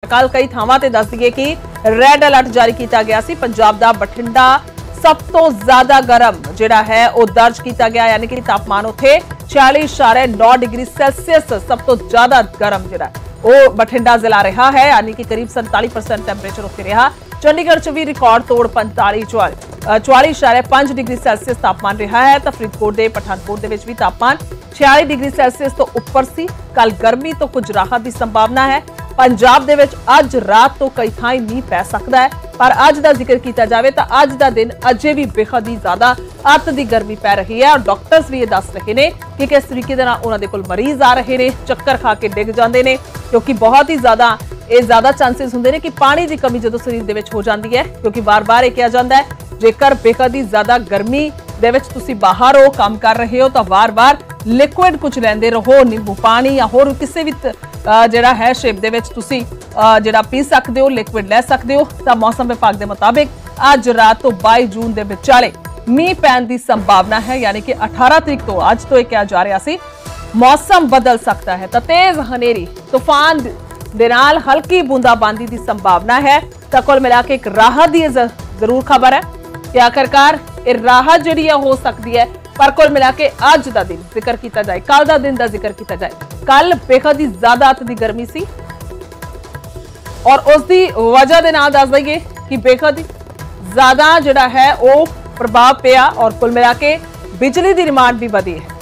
कल कई थावां ते दस दईए कि रैड अलर्ट जारी किया गया सी। पंजाब दा बठिंडा सब तो ज्यादा गर्म जिहड़ा है वो दर्ज किया गया, यानी कि तापमान उत्थे 46.9 डिग्री सैल्सियस सब तो ज्यादा गर्म जिहड़ा वो बठिंडा जिला रहा है, यानी कि करीब 47% टैंपरेचर उत्थे रहा। चंडीगढ़ च भी रिकॉर्ड तोड़ 44.5 डिग्री सैल्सियस तापमान रहा है। तो फरीदकोट के पठानकोट के भी तापमान 46 डिग्री सैल्सियस तो उपर सी। कल गर्मी तो कुछ राहत की संभावना है। पंजाब दे विच अज रात तो कई थाई मीह पै सकदा है, पर अज का जिक्र किया जाए तो अज का दिन अजे भी बेहद ही ज्यादा अत की गर्मी पै रही है। और डॉक्टर्स भी ये दस रहे हैं कि किस तरीके उन्होंने कोल मरीज आ रहे हैं, चक्कर खा के डिग जाते हैं, क्योंकि बहुत ही ज्यादा चांसेस होंगे कि पानी की कमी जो शरीर दे विच हो जाती है। क्योंकि बार बार ये कहा जाता है जेकर बेहद ही ज्यादा गर्मी दे विच तुसी बाहर हो, काम कर रहे हो, तो बार बार लिक्विड कुछ लेंदे रहो, नींबू पानी या होर किसी भी जिहड़ा है शेप दे विच तुसी जिहड़ा पी सकते हो, लिक्विड ले सकते हो। तो मौसम विभाग के मुताबिक अज रात तो 22 जून के विचाले मीह पैण की संभावना है, यानी कि 18 तरीक तो अज तो यह कहा जा रहा सी मौसम बदल सकता है। तो तेज हनेरी तूफान दे नाल हल्की बूंदाबांदी की संभावना है। तो कुल मिला के एक राहत की जरूर खबर है कि आखिरकार ये राहत जिहड़ी हो सकती है। पर कुल मिला के अज का दिन जिक्र किया जाए, कल का दिन का जिक्र किया जाए, कल बेहद ही ज्यादा अत की गर्मी सी और उसकी वजह के नाल दस दईए कि बेहद ही ज्यादा जिहड़ा है वो प्रभाव पिया और कुल मिला के बिजली की डिमांड भी वधी है।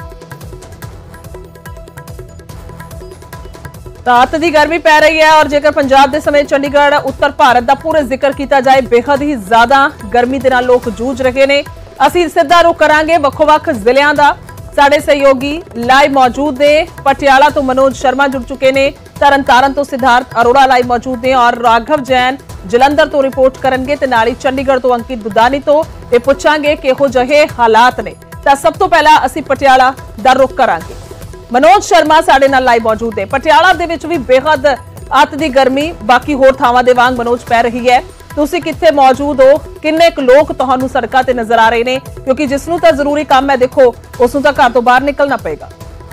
अत की गर्मी पै रही है। और जेकर पंजाब के समेत चंडीगढ़ उत्तर भारत का पूरे जिक्र किया जाए, बेहद ही ज्यादा गर्मी के नाल लोग जूझ रहे हैं। असीं सीधा रुख करांगे वक्-वक् जिलियां दा। साडे सहयोगी लाइव मौजूद ने, पटियाला तो मनोज शर्मा जुड़ चुके हैं, तरनतारन तो सिद्धार्थ अरोड़ा लाइव मौजूद ने और राघव जैन जलंधर तो रिपोर्ट करेंगे। ते नाल ही चंडीगढ़ तो अंकित दुदानी तो ये पुछांगे किहो जहे हालात ने। तो सब तो पहला असीं पटियाला दा रुख करांगे। मनोज शर्मा साडे नाल लाइव मौजूद है। पटियाला दे विच भी बेहद अत की गर्मी बाकी होर थावां दे वांग मनोज पै रही है। तुसीं कित्थे मौजूद हो, किन्ने क लोग तुहानूं सड़कां ते नजर आ रहे हैं? क्योंकि जिसनूं तां जरूरी काम है, देखो उसनूं तां घर तो बाहर निकलना पेगा।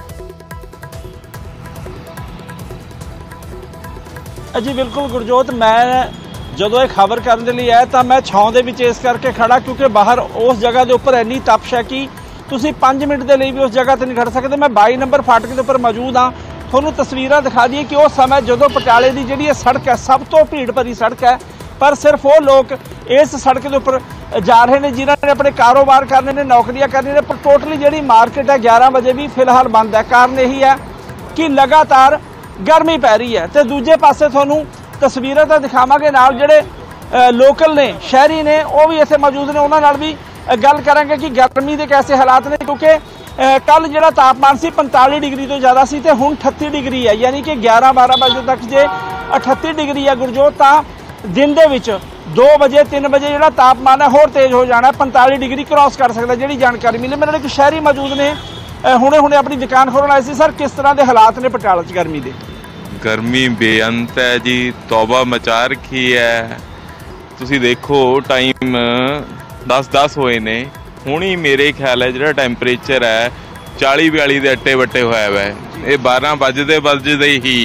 जी बिल्कुल गुरजोत, मैं ਜਦੋਂ ਇਹ खबर करने लिए आया तो मैं छां ਦੇ ਵਿੱਚ ਇਸ ਕਰਕੇ खड़ा क्योंकि बाहर उस जगह के उपर इन्नी तपश है कि ਤੁਸੀਂ 5 मिनट के लिए भी उस जगह पर नहीं खड़ सकते। मैं 22 नंबर फाटक के उपर मौजूद हाँ। ਤੁਹਾਨੂੰ तस्वीरां दिखा दी कि उस समय जो पटियाले की जी सड़क है सब तो भीड़ भरी सड़क है, पर सिर्फ वो लोग इस सड़क के उपर जा रहे हैं जिन्होंने अपने कारोबार करने ने, नौकरियां करनी ने। पर टोटली जी मार्केट है 11 बजे भी फिलहाल बंद है। कारण यही है कि लगातार गर्मी पै रही है। तो दूजे पासे थोनों तस्वीरां तो दिखावांगे, नाल जिहड़े लोकल ने, शहरी ने, वो भी इत्थे मौजूद ने, उन्हां नाल भी गल करांगे कि गर्मी के कैसे हालात ने। क्योंकि कल जिहड़ा तापमान सी 45 डिग्री तो ज़्यादा सी, ते हुण 38 डिग्री है, यानी कि 11-12 बजे तक जे 38 डिग्री है गुरजोत, तां दिन दे विच 2 बजे 3 बजे जिहड़ा तापमान है होर तेज़ हो जाना, 45 डिग्री क्रॉस कर सकता। जिहड़ी जानकारी मिली, मेरे एक शहरी मौजूद ने, हुणे अपनी दुकान खोलण आए सी। सर, किस तरह के हालात ने पटियाला च गर्मी दे? गर्मी बेअंत है जी, तौबा मचा रखी है। तुसी देखो टाइम 10-10 होए ने, हुणी मेरे ख्याल है जो टैंपरेचर है 40-42 के अट्टे वट्टे होया है। ये 12 बजते ही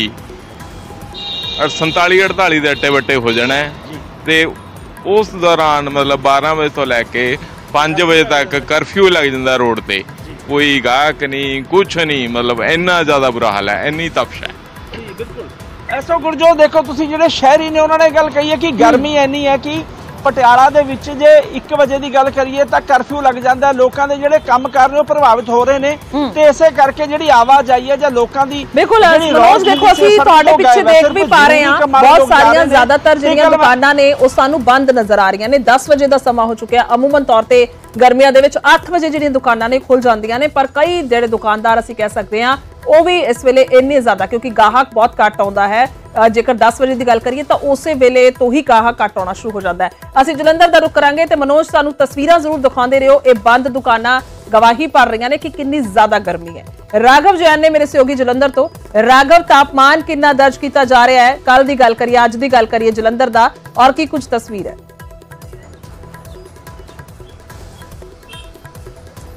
47-48 के अट्टे वट्टे हो जाना है। तो उस दौरान मतलब 12 बजे तो लैके 5 बजे तक करफ्यू लग जाता रोड पर, कोई गाहक नहीं, कुछ नहीं, मतलब इन्ना ज़्यादा बुरा हाल है, इन्नी तपश है। बिल्कुल ऐसो गुरजोत, देखो तुसी जिहड़े शहरी ने उन्होंने गल कही है कि गर्मी इन्नी है कि पटियाला दे विच जे 1 बजे की गल करिए तो करफ्यू लग जाता है। लोगों के जिहड़े काम कर रहे प्रभावित हो रहे हैं, ते इसे करके जिहड़ी आवाजाही है जां लोकां दी बिल्कुल मनोज, देखो असीं तुहाडे पिछे देख भी पा रहे हैं बहुत सारियां ज्यादातर जिहड़ियां दुकानां ने वो सानूं बंद नजर आ रही ने। 10 बजे का समा हो चुका है। अमूमन तौर पर गर्मियां दे विच 8 बजे जिहड़ियां दुकानां ने खुल जांदियां ने, पर कई जिहड़े दुकानदार असीं कह सकते हैं वो भी इस वेले इन्ने ज्यादा, क्योंकि गाहक बहुत घट आउंदा है। जेकर 10 बजे की गल करिए तो उस वेले तो ही गाहक घट आना शुरू हो जाता है। असीं जलंधर का रुख करांगे ते मनोज सानूं तस्वीरां जरूर दिखाते रहो। ये बंद दुकानां गवाही भर रही ने कि कितनी ज्यादा गर्मी है। राघव जैन ने मेरे सहयोगी जलंधर तो। राघव, तापमान कितना दर्ज किया जा रहा है? कल की गल करिए, अज की गल करिए जलंधर का, और की कुछ तस्वीर है?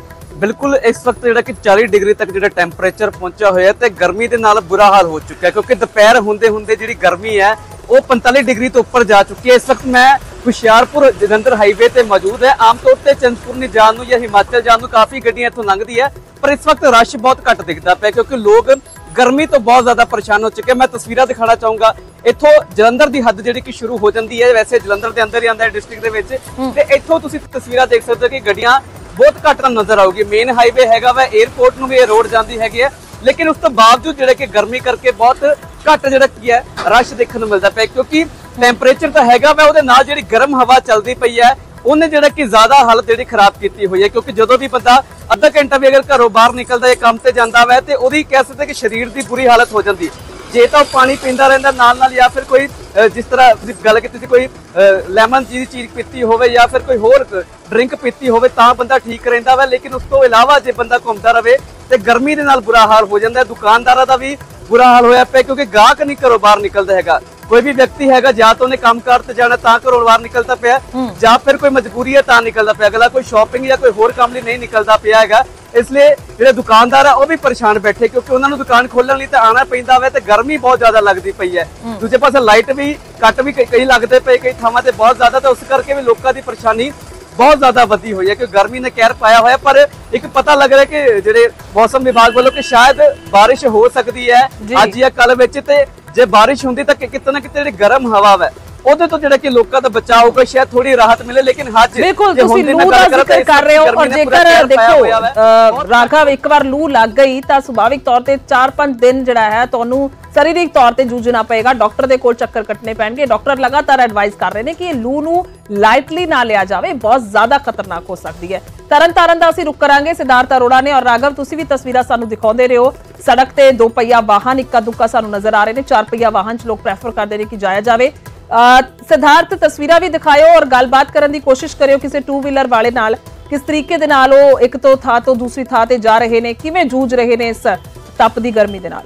बिल्कुल इस वक्त जिहड़ा कि 40 डिग्री तक जिहड़ा टैंपरेचर पहुंचा होया है ते गर्मी दे नाल बुरा हाल हो चुका है, क्योंकि दोपहर होंदे होंदे जिहड़ी गर्मी है वो 45 डिग्री तो ऊपर जा चुकी है। इस वक्त मैं हुशियारपुर जलंधर हाईवे ते मौजूद है। आम तौर पर चिंतपूर्णी जान नूं या हिमाचल जान नूं काफ़ी गड्डियां इत्थों लंघदी है, पर इस वक्त रश बहुत घट दिखता पे क्योंकि लोग गर्मी तो बहुत ज्यादा परेशान हो चुके हैं। मैं तस्वीरां दिखाना चाहूंगा, इत्थों जलंधर की हद जिहड़ी कि शुरू हो जाती है, वैसे जलंधर के अंदर ही आंदा है डिस्ट्रिक्ट दे विच, ते इत्थों तुसीं तस्वीरां देख सकते हो कि गड्डियां बहुत घट नजर आऊगी। मेन हाईवे हैगा वा एयरपोर्ट नूं भी ये रोड जाती हैगी है, लेकिन उस तो बावजूद जिहड़ा कि गर्मी करके बहुत घट जिहड़ा की है रश देखने को मिलता पे, क्योंकि टैंपरेचर तो हैगा वा उहदे नाल जिहड़ी गर्म हवा चलती पई है उन्हें जिहड़ा कि ज्यादा हालत जिहड़ी खराब की हुई है। क्योंकि जो भी बंदा अद्धा घंटा भी अगर घरों बाहर निकलता है काम से जाता है तो वही कह सकते कि शरीर की बुरी हालत हो जाती, जे तो पानी पींदा रहिंदा नाल या फिर कोई जिस तरह गल की कोई लैमन जी चीज पीती हो या फिर कोई होर ड्रिंक पीती हो बंदा ठीक रहिंदा वा। लेकिन उस तो इलावा जे बंदा घूमता रहे तो गर्मी के नाल बुरा हाल हो जाता है। दुकानदारों का भी बुरा हाल होया पे, क्योंकि गाहक नहीं घरों बाहर निकलता हैगा। कोई भी व्यक्ति हैगा या तो उन्हें काम कार ते जाना तां घरों बाहर निकलता पिया, या फिर कोई मजबूरी है तां निकलता पिया, अगला कोई शॉपिंग या कोई होर काम लिए नहीं निकलता पिया हैगा। इसलिए जिहड़े दुकानदार है वो भी परेशान बैठे, क्योंकि उन्होंने दुकान खोलने लई तां आना पैंदा वा ते गर्मी बहुत ज्यादा लगती पई है। दूजे पासे लाइट भी कट भी कई लगते पे, कई थावां ते बहुत ज्यादा, तो उस करके भी लोगों की परेशानी बहुत ज्यादा वधी हुई है, क्योंकि गर्मी ने कहर पाया हुआ है। पर एक पता लग रहा है कि जिहड़े मौसम विभाग वालों कि शायद बारिश हो सकती है अज या कल विच, ते जे बारिश होंदी तो किते ना किते जिहड़ी गर्म हवा है ਉਹਦੇ ਤੋਂ ਜਿਹੜਾ ਕਿ ਲੋਕਾਂ ਦਾ ਬਚਾਅ ਹੋਊਗਾ, ਸ਼ਾਇਦ ਥੋੜੀ ਰਾਹਤ ਮਿਲੇ। ਲੇਕਿਨ ਹੱਜ ਬਿਲਕੁਲ ਤੁਸੀਂ ਲੂ ਦਾ ਜ਼ਿਕਰ ਕਰ ਰਹੇ ਹੋ, ਔਰ ਜੇਕਰ ਦੇਖੋ ਰਾਘਵ ਇੱਕ ਵਾਰ ਲੂ ਲੱਗ ਗਈ ਤਾਂ ਸੁਭਾਵਿਕ ਤੌਰ ਤੇ 4-5 ਦਿਨ ਜਿਹੜਾ ਹੈ ਤੁਹਾਨੂੰ ਸਰੀਰਕ ਤੌਰ ਤੇ ਜੂਝਣਾ ਪਏਗਾ, ਡਾਕਟਰ ਦੇ ਕੋਲ ਚੱਕਰ ਕੱਟਣੇ ਪੈਣਗੇ। ਡਾਕਟਰ ਲਗਾਤਾਰ ਐਡਵਾਈਸ ਕਰ ਰਹੇ ਨੇ ਕਿ ਇਹ ਲੂ ਨੂੰ ਲਾਈਟਲੀ ਨਾ ਲਿਆ ਜਾਵੇ, ਬਹੁਤ ਜ਼ਿਆਦਾ ਖਤਰਨਾਕ ਹੋ ਸਕਦੀ ਹੈ। ਤਰਨਤਾਰਨ ਦਾ ਅਸੀਂ ਰੁਕ ਕਰਾਂਗੇ ਸਿਧਾਰਥ ਅਰੋੜਾ ਨੇ, ਔਰ ਰਾਘਵ ਤੁਸੀਂ ਵੀ ਤਸਵੀਰਾਂ ਸਾਨੂੰ ਦਿਖਾਉਂਦੇ ਰਹੇ ਹੋ। ਸੜਕ ਤੇ 2 ਪਹੀਆ ਵਾਹਨ ਇੱਕਾ ਦੁੱਕਾ ਸਾਨੂੰ ਨਜ਼ਰ ਆ ਰਹੇ ਨੇ, 4 ਪਹੀਆ ਵਾਹਨ 'ਚ ਲੋਕ ਪ੍ਰੈਫਰ ਕਰਦੇ ਨੇ ਕਿ ਜਾਇਆ ਜਾਵੇ। सिद्धार्थ तस्वीरां भी दिखाओ और गलबात करने की कोशिश करियो किसी 2 व्हीलर वाले नाल, किस तरीके दे नाल वो एक तो था तो दूसरी था ते जा रहे ने, किवें जूझ रहे ने इस तपदी गर्मी दे नाल।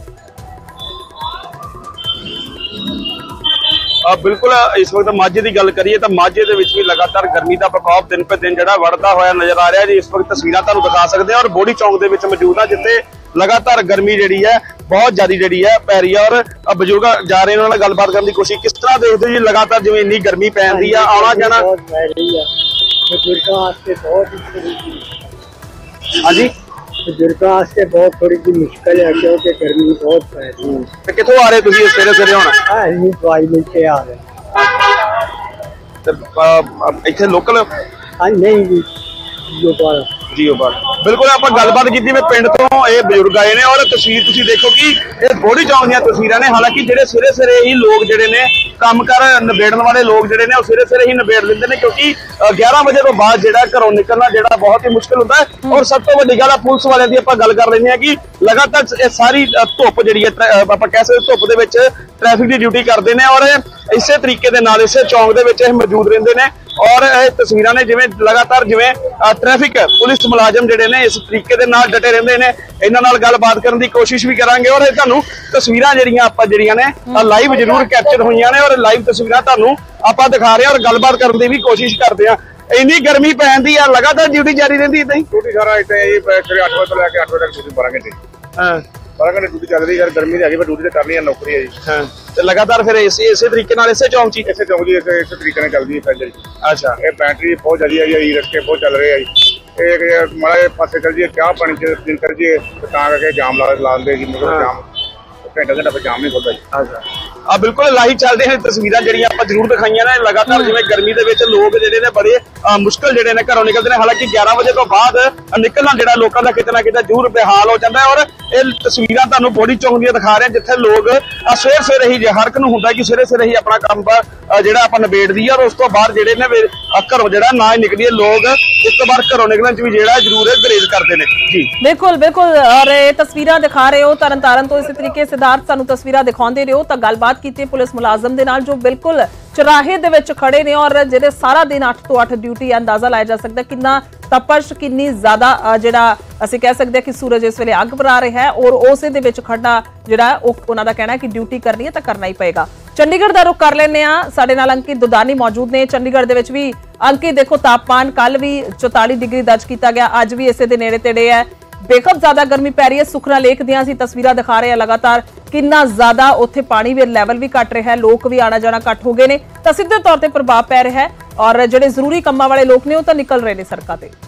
बिल्कुल इस वक्त माझे की गल करिए तो माझे दे विच भी लगातार गर्मी का प्रकोप दिन पे दिन जिहड़ा वधदा होया नजर आ रहा है जी। इस वक्त तस्वीरां तुहानूं दिखा सकते हैं और बोड़ी चौक दे विच मौजूद है, जिथे लगातार गर्मी जिहड़ी है बहुत ज्यादा जिहड़ी है पै रही है। और बजुर्ग जा रहे हैं, उन्हां नाल गलबात करने की कोशिश किस तरह देखते हो जी? लगातार जिवें इन्नी गर्मी पैंदी है, आना जाना हाँ जी बुजुर्गों वास्ते बहुत थोड़ी सी मुश्किल है, क्योंकि गर्मी बहुत पै रही है। कितों आ रहे तुसीं सवेरे सवेरे हुण? दवाई लेके आ रहे इत्थे लोकल? हाँ नहीं जी जी बिल्कुल आप गलबात की पिंड तो ये बजुर्ग आए ने, और तस्वीर तुसीं देखो कि ये बोड़ी चौक दी तस्वीरां ने। हालांकि जिहड़े सवेरे सवेरे ही लोग जिहड़े ने काम कर नबेड़न वाले लोग जिहड़े ने सवेरे सवेरे ही नबेड़ लेंदे ने, क्योंकि 11 बजे तो बाद जिहड़ा घरों निकलना जिहड़ा बहुत ही मुश्किल होता है। और सब तो वड्डी गल है पुलिस वालियां दी आपां गल कर लैंदे हां कि लगातार ये सारी धुप जिहड़ी है आपां कह सकदे धुप दे विच ट्रैफिक की ड्यूटी करते हैं, और इसे तरीके दे नाल इसे चौक दे विच मौजूद रहिंदे ने। और तस्वीरां ने जिवें लगातार जिवें ट्रैफिक पुलिस मुलाजम जिहड़े ने इस तरीके दे नाल डटे रहिंदे ने, इन्हां नाल गलबात करन दी कोशिश भी करांगे। और तुहानूं तस्वीरां जिहड़ियां आपां जिहड़ियां ने लाइव जरूर कैप्चर होईयां ने, और लाइव तस्वीरां तुहानूं आपां दिखा रहे हैं और गलबात करन दी भी कोशिश करदे हां। इन्नी गर्मी पैंदी है, लगातार ड्यूटी जारी रहिंदी इदां ही ड्यूटी सारा इतने 8 बजे तो लैके 8 बजे तक ड्यूटी 12 घंटे। हां 12 घंटे ड्यूटी चल रही है, गर्मी है ड्यूटी तो करनी है, नौकरी है जी। हां ते लगातार फिर इसे तरीके नाल इसे चौक ची इसे चौक जी इस तरीके नाल चलदी है पैदल जी। अच्छा ये बैटरी बहुत जल्दी है जी, रस्ते बहुत चल रहे हैं जी। एक माड़ा पासे चल जी क्या पानी च दिन कर जी तो करके जाम ला दे जी, मतलब जाम घंटा फिर जाम नहीं खुलता जी। अच्छा बिल्कुल लाइव चलते हैं तस्वीरां जिहड़ियां आपां जरूर दिखाईयां ने। लगातार जिवें गर्मी दे विच लोग जिहड़े ने बड़े मुश्किल जिहड़े ने घरों निकलदे ने। हालांकि 11 बजे तो बाद निकलना जिहड़ा लोकां दा किते ना किते जरूर बेहाल हो जाता है। और ये तस्वीरां तुहानूं बोड़ी चौक ਦੀਆਂ दिखा रहे हैं, जिथे लोग सवेर सवेरे ही हर एक नूं हुंदा कि सवेरे सवेरे ही अपना काम जिहड़ा आपां निबेड़ दी और उस तो बाद जिहड़े ने घरों जिहड़ा ना निकलिए लोग इस तो बाद घरों निकलण च भी जिहड़ा जरूर गुरेज करदे ने जी। बिल्कुल बिल्कुल, और ये तस्वीरां दिखा रहे हो तरनतारन तो इसी तरीके सिद्धार्थ सानू तस्वीरां दिखाउंदे रहो, तो गलबात ਗੱਲਬਾत ਕੀਤੀ ਪੁਲਿਸ ਮੁਲਾਜ਼ਮ ਦੇ ਨਾਲ, ਜੋ ਬਿਲਕੁਲ ਚੁਰਾਹੇ ਦੇ ਵਿੱਚ ਖੜੇ ਨੇ ਔਰ ਜਿਹੜੇ ਸਾਰਾ ਦਿਨ 8 ਤੋਂ 8 ਡਿਊਟੀ ਹੈ। ਅੰਦਾਜ਼ਾ ਲਾਇਆ ਜਾ ਸਕਦਾ ਕਿੰਨਾ ਤਪਸ਼, ਕਿੰਨੀ ਜ਼ਿਆਦਾ ਜਿਹੜਾ ਅਸੀਂ ਕਹਿ ਸਕਦੇ ਕਿ ਸੂਰਜ ਇਸ ਵੇਲੇ ਅੱਗ ਬਰਾ ਰਿਹਾ ਹੈ ਔਰ ਉਸੇ ਦੇ ਵਿੱਚ ਖੜਨਾ ਜਿਹੜਾ ਉਹਨਾਂ ਦਾ ਕਹਿਣਾ ਕਿ ਡਿਊਟੀ ਕਰਨੀ ਹੈ ਤਾਂ ਕਰਨਾ ਹੀ ਪਏਗਾ। ਚੰਡੀਗੜ੍ਹ ਦਾ ਰੁਖ ਕਰ ਲੈਂਦੇ ਆ, ਸਾਡੇ ਨਾਲ ਅੰਕਿਤ ਦੁਦਾਨੀ ਮੌਜੂਦ ਨੇ। ਚੰਡੀਗੜ੍ਹ ਦੇ ਵਿੱਚ ਵੀ ਅੰਕਿਤ ਦੇਖੋ ਤਾਪਮਾਨ ਕੱਲ ਵੀ 44 ਡਿਗਰੀ ਦਰਜ ਕੀਤਾ ਗਿਆ, ਅੱਜ ਵੀ ਇਸੇ ਦੇ ਨੇੜੇ ਤੇੜੇ ਹੈ। बेहद ज्यादा गर्मी पै रही है। सुखना लेक ਦੀਆਂ ਅਸੀਂ ਤਸਵੀਰਾਂ ਦਿਖਾ ਰਹੇ ਹਾਂ लगातार कितना ज्यादा ਉੱਥੇ पानी भी लैवल भी घट रहा है, लोग भी आना जाना घट हो गए ने, ਤਾਂ ਸਿੱਧੇ तौर ਤੇ प्रभाव पै रहा है और ਜਿਹੜੇ ਜ਼ਰੂਰੀ ਕੰਮਾਂ ਵਾਲੇ ਲੋਕ ਨੇ ਉਹ ਤਾਂ ਨਿਕਲ ਰਹੇ ਨੇ ਸੜਕਾਂ ਤੇ।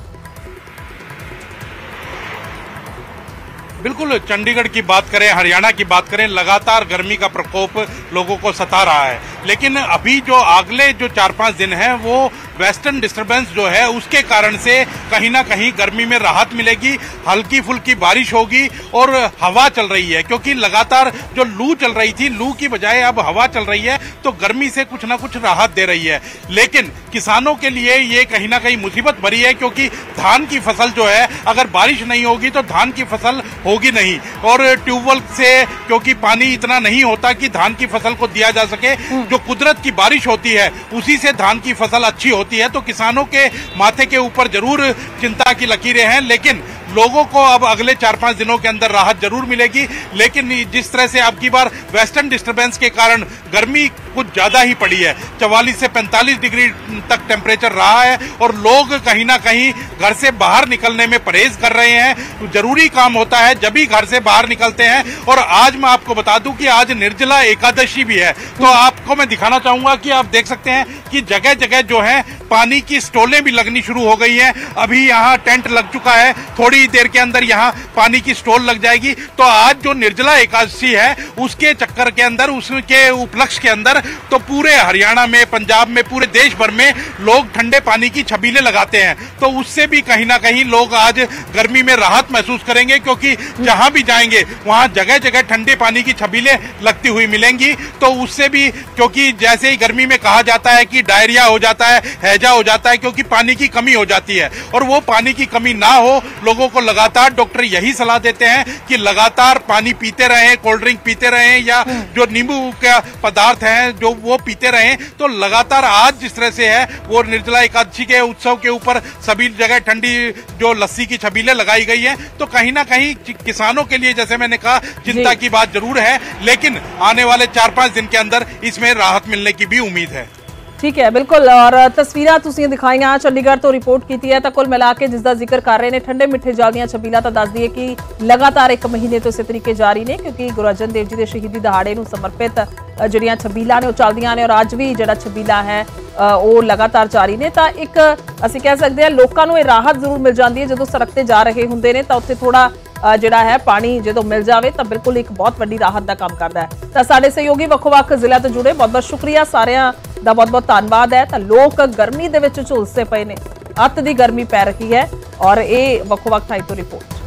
बिल्कुल, चंडीगढ़ की बात करें, हरियाणा की बात करें, लगातार गर्मी का प्रकोप लोगों को सता रहा है। लेकिन अभी जो अगले जो 4-5 दिन है वो वेस्टर्न डिस्टर्बेंस जो है उसके कारण से कहीं ना कहीं गर्मी में राहत मिलेगी, हल्की फुल्की बारिश होगी और हवा चल रही है, क्योंकि लगातार जो लू चल रही थी, लू की बजाय अब हवा चल रही है तो गर्मी से कुछ ना कुछ राहत दे रही है। लेकिन किसानों के लिए ये कहीं ना कहीं मुसीबत भरी है, क्योंकि धान की फसल जो है अगर बारिश नहीं होगी तो धान की फसल होगी नहीं, और ट्यूबवेल से क्योंकि पानी इतना नहीं होता कि धान की फसल को दिया जा सके, जो कुदरत की बारिश होती है उसी से धान की फसल अच्छी होती है। तो किसानों के माथे के ऊपर जरूर चिंता की लकीरें हैं, लेकिन लोगों को अब अगले 4-5 दिनों के अंदर राहत जरूर मिलेगी। लेकिन जिस तरह से अब की बार वेस्टर्न डिस्टर्बेंस के कारण गर्मी कुछ ज्यादा ही पड़ी है, 44 से 45 डिग्री तक टेम्परेचर रहा है और लोग कहीं ना कहीं घर से बाहर निकलने में परहेज कर रहे हैं। जरूरी काम होता है जब भी घर से बाहर निकलते हैं। और आज मैं आपको बता दूं कि आज निर्जला एकादशी भी है, तो आपको मैं दिखाना चाहूंगा कि आप देख सकते हैं कि जगह जगह जो है पानी की स्टॉलें भी लगनी शुरू हो गई हैं। अभी यहाँ टेंट लग चुका है, थोड़ी देर के अंदर यहाँ पानी की स्टॉल लग जाएगी। तो आज जो निर्जला एकादशी है उसके चक्कर के अंदर, उसके उपलक्ष्य के अंदर तो पूरे हरियाणा में, पंजाब में, पूरे देश भर में लोग ठंडे पानी की छबीलें लगाते हैं। तो उससे भी कहीं ना कहीं लोग आज गर्मी में राहत महसूस करेंगे, क्योंकि जहां भी जाएंगे वहां जगह जगह ठंडे पानी की छबीलें लगती हुई मिलेंगी। तो उससे भी, क्योंकि जैसे ही गर्मी में कहा जाता है कि डायरिया हो जाता है, हैजा हो जाता है, क्योंकि पानी की कमी हो जाती है, और वो पानी की कमी ना हो, लोगों को लगातार डॉक्टर यही सलाह देते हैं कि लगातार पानी पीते रहें, कोल्ड ड्रिंक पीते रहें या जो नींबू का पदार्थ है जो वो पीते रहें। तो लगातार आज जिस तरह से है वो निर्जला एकादशी के उत्सव के ऊपर सभी जगह ठंडी जो लस्सी की छबीलें लगाई गई है। तो कहीं ना कहीं किसानों के लिए, जैसे मैंने कहा, चिंता की बात जरूर है, लेकिन आने वाले 4-5 दिन के अंदर इसमें राहत मिलने की भी उम्मीद है। ठीक है, बिल्कुल। और तस्वीरां तुसीं दिखाईਆਂ चंडीगढ़ तो रिपोर्ट की है, तो कुल मिला के जिसका जिक्र कर रहे हैं ठंडे मिठे जल ਦੀਆਂ छबीलां, तो दस दिए कि लगातार 1 महीने तो इस तरीके जारी ने, क्योंकि गुरु अर्जन देव जी के शहीदी दहाड़े ਨੂੰ समर्पित ਜਿਹੜੀਆਂ छबीलां ने ਉਹ ਚੱਲਦੀਆਂ ਨੇ और ਅੱਜ भी ਜਿਹੜਾ छबीला है ਉਹ ਲਗਾਤਾਰ ਜਾਰੀ ਨੇ। ਤਾਂ ਇੱਕ ਅਸੀਂ ਕਹਿ ਸਕਦੇ ਹਾਂ ਲੋਕਾਂ ਨੂੰ ਇਹ ਰਾਹਤ ਜ਼ਰੂਰ ਮਿਲ ਜਾਂਦੀ ਹੈ ਜਦੋਂ ਸੜਕ ਤੇ ਜਾ ਰਹੇ ਹੁੰਦੇ ਨੇ, ਤਾਂ ਉੱਥੇ ਥੋੜਾ ਜਿਹੜਾ ਹੈ ਪਾਣੀ ਜਦੋਂ ਮਿਲ ਜਾਵੇ ਤਾਂ ਬਿਲਕੁਲ ਇੱਕ ਬਹੁਤ ਵੱਡੀ ਰਾਹਤ ਦਾ ਕੰਮ ਕਰਦਾ ਹੈ। ਤਾਂ ਸਾਡੇ ਸਹਿਯੋਗੀ ਵੱਖ-ਵੱਖ ਜ਼ਿਲ੍ਹਿਆਂ ਤੋਂ ਜੁੜੇ ਬਹੁਤ-ਬਹੁਤ ਸ਼ੁਕਰੀਆ, ਸਾਰਿਆਂ ਦਾ ਬਹੁਤ-ਬਹੁਤ ਧੰਨਵਾਦ ਹੈ। ਤਾਂ ਲੋਕ ਗਰਮੀ ਦੇ ਵਿੱਚ ਝੁਲਸੇ ਪਏ ਨੇ, ਅੱਤ ਦੀ ਗਰਮੀ ਪੈ ਰਹੀ ਹੈ ਔਰ ਇਹ ਵੱਖ-ਵੱਖ ਥਾਈਂ ਤੋਂ ਰਿਪੋਰਟ।